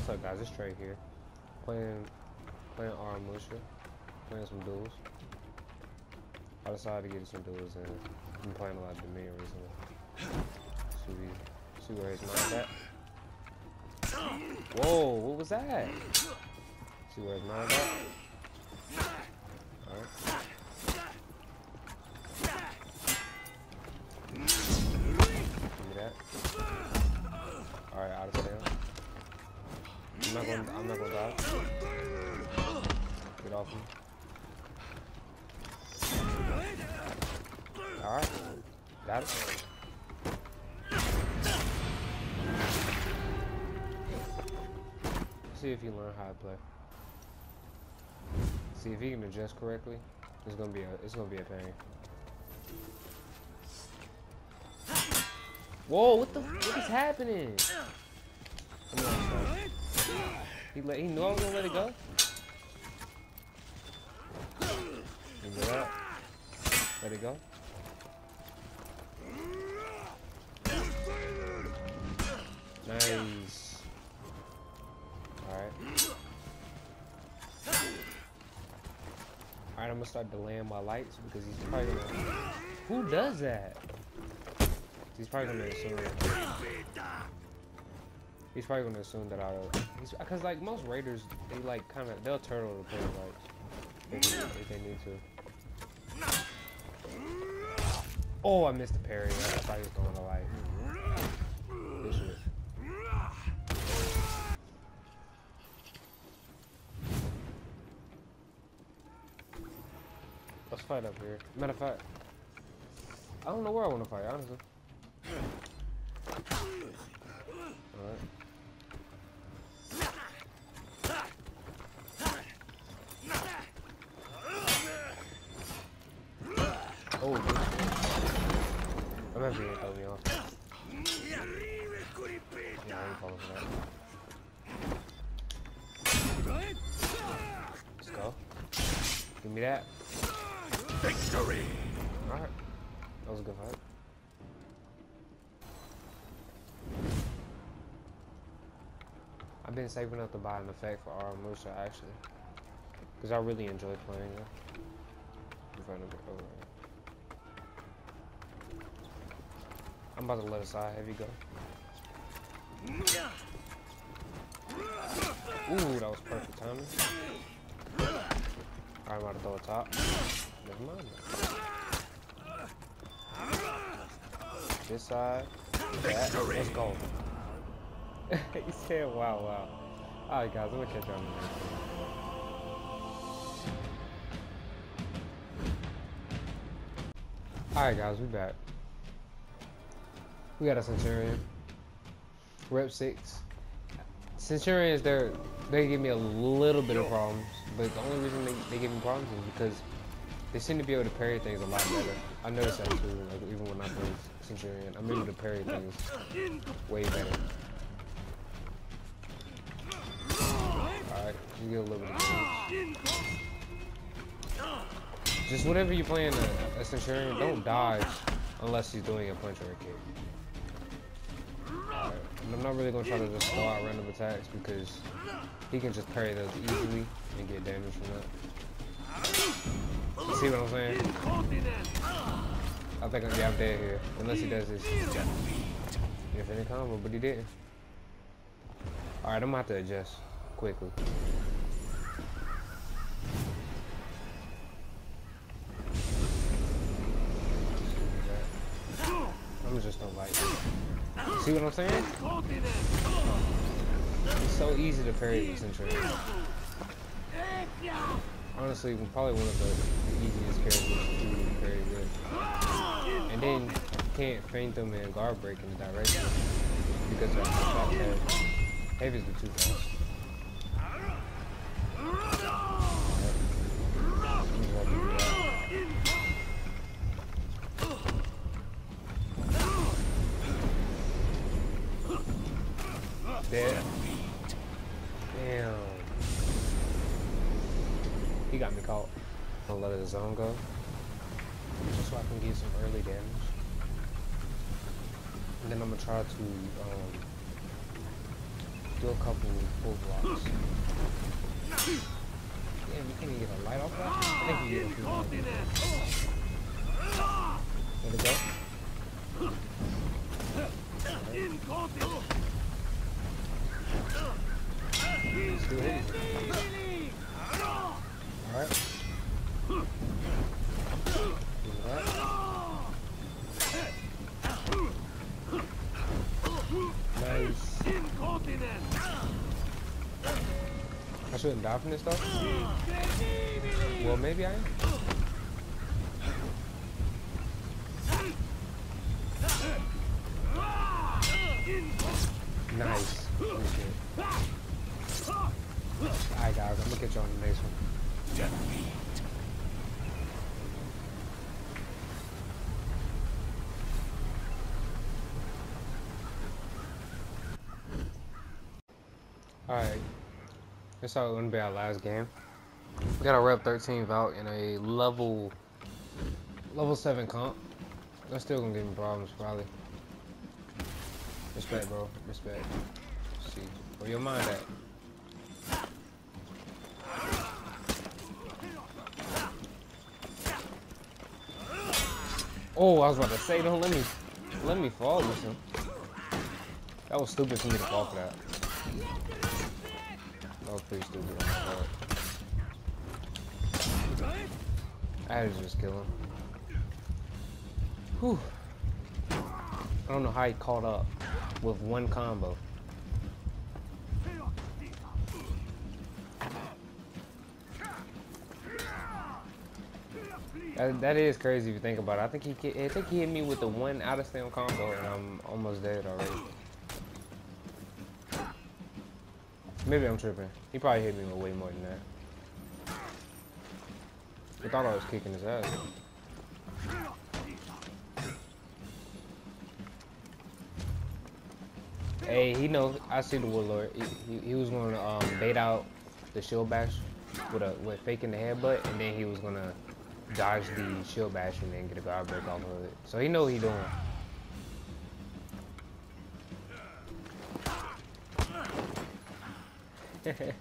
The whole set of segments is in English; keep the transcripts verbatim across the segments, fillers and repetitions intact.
What's up, guys? It's Trey here, playing playing Aramusha, playing some duels. I decided to get some duels, and I've been playing a lot of Dominion recently. See, we, see where his mind at. Whoa, what was that? See where his mind at. All right. Give me that. All right, out of scale. I'm not gonna. I'm not gonna die. Get off me. All right, got it. See if he learn how to play. See if he can adjust correctly. It's gonna be a. It's gonna be a pain. Whoa! What the? What is happening? Come on, son. He let. He knew I was gonna let it go. Give it up. Let it go. Nice. Alright. Alright, I'm gonna start delaying my lights because he's probably gonna... Who does that? He's probably gonna assume... He's probably gonna assume that I'll... Because, like, most raiders, they, like, kind of... They'll turtle to play lights. If they, if they need to. Oh, I missed the parry. I thought he was throwing a light. Good shit. Let's fight up here. Matter of fact, I don't know where I want to fight, honestly. Alright. Oh, good. I'm happy you throw me off. Yeah, I ain't falling for that. Let's go. Give me that. Victory! Alright. That was a good fight. I've been saving up to buy an effect for Aramusha actually. Because I really enjoy playing it. In front of it. Oh, right. I'm about to let aside heavy go. Ooh, that was perfect timing. Alright, I'm about to throw a top. Never mind. This side. That. Let's go. He said, wow, wow. Alright, guys, I'm gonna catch you on the next one. Alright, guys, we back. We got a Centurion. Rep six. Centurions, they're, they give me a little bit of problems, but the only reason they, they give me problems is because they seem to be able to parry things a lot better. I noticed that too, like even when I play Centurion, I'm able to parry things way better. Alright, you get a little bit of damage. Just whenever you're playing a, a Centurion, don't dodge unless he's doing a punch or a kick. Alright, and I'm not really going to try to just throw out random attacks because he can just parry those easily and get damage from that. You see what I'm saying? I think I'm, yeah, I'm dead here. Unless he does this infinite combo, but he didn't. Alright, I'm going to have to adjust quickly. I'm just don't like it. See what I'm saying? It's so easy to parry with Centurion. Honestly, probably one of the, the easiest characters to parry with. And then you can't feint them and guard break in the direction because they're not heavy. Heavy's the too fast. Dead. Damn. He got me caught. I'll let his zone go. Just so I can get some early damage. And then I'm gonna try to um do a couple full blocks. Damn, you can't even get a light off that? I think you get a few lights. Let it go. Still hitting. Alright. Nice. I shouldn't die from this stuff. Well, maybe I am. Nice. Alright guys, I'm gonna get you on the next one. Alright. This is gonna be our last game. We got a rep thirteen Valk in a level level seven comp. That's still gonna give me problems probably. Respect, bro. Respect. Let's see. Where your mind at? Oh, I was about to say, don't let me let me fall with him. That was stupid for me to fall for that. That was pretty stupid on my part. I had to just kill him. Whew. I don't know how he caught up with one combo. That, that is crazy if you think about it. I think he I think he hit me with the one out of stem combo and I'm almost dead already. Maybe I'm tripping. He probably hit me with way more than that. I thought I was kicking his ass. Hey, he knows. I see the Warlord. He, he, he was going to um, bait out the shield bash with a with faking the headbutt, and then he was going to dodge the shield bash and then get a guard break off of it. So he know what he doing. Matter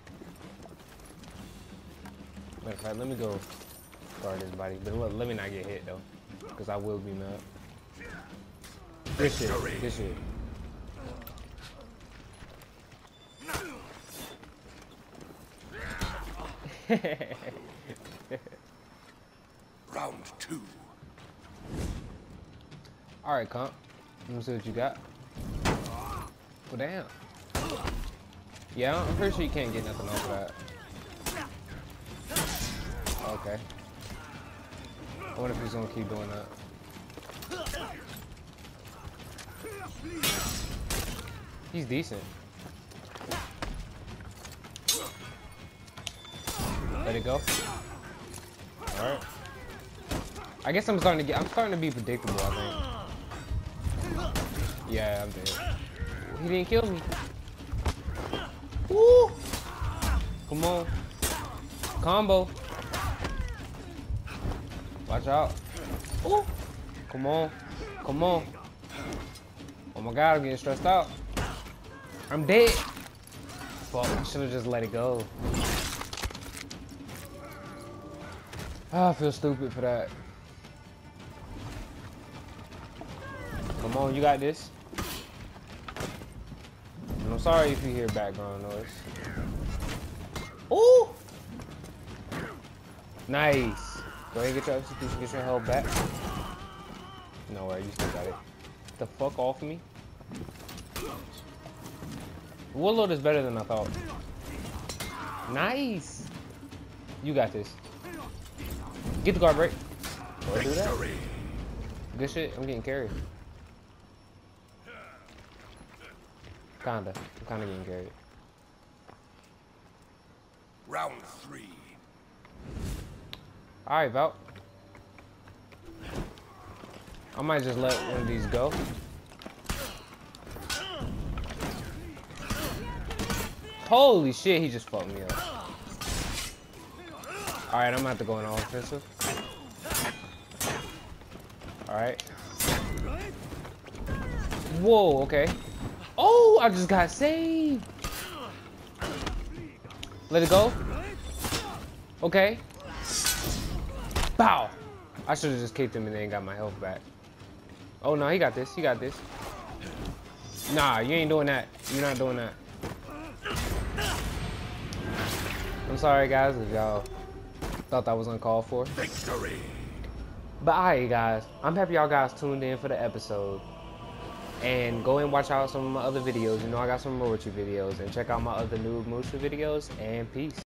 of fact, let me go guard this body. But look, let me not get hit though, because I will be mad. Good shit. Good shit. Round two. All right, comp. Let me see what you got. Well, damn. Yeah, I'm pretty sure you can't get nothing off of that. Okay. I wonder if he's gonna keep doing that. He's decent. Let it go. All right. I guess I'm starting to get. I'm starting to be predictable. I think. Yeah, I'm dead. He didn't kill me. Woo! Come on. Combo. Watch out. Ooh. Come on. Come on. Oh my god, I'm getting stressed out. I'm dead. Fuck, I should have just let it go. Oh, I feel stupid for that. Come on, you got this. And I'm sorry if you hear background noise. Ooh! Nice. Go ahead and get your execution, get your health back. No way, you still got it. Get the fuck off me. Warlord is better than I thought. Nice. You got this. Get the guard break. Or do that. Good shit. I'm getting carried. Kinda. I'm kinda getting carried. Round three. Alright, Valk. I might just let one of these go. Holy shit, he just fucked me up. Alright, I'm gonna have to go in offensive. Alright. Whoa, okay. Oh, I just got saved. Let it go. Okay. Bow. I should have just kicked him and then got my health back. Oh no, he got this. He got this. Nah, you ain't doing that. You're not doing that. I'm sorry, guys, if y'all thought that was uncalled for. Victory. But alright, guys, I'm happy y'all guys tuned in for the episode. And go and watch out some of my other videos. You know, I got some Orochi videos. And check out my other new Musha videos. And peace.